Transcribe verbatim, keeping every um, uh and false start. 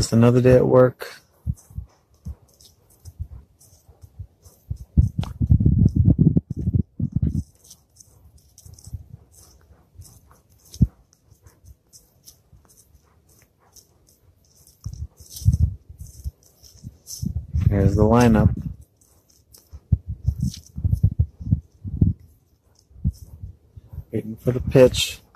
Just another day at work. Here's the lineup. Waiting for the pitch.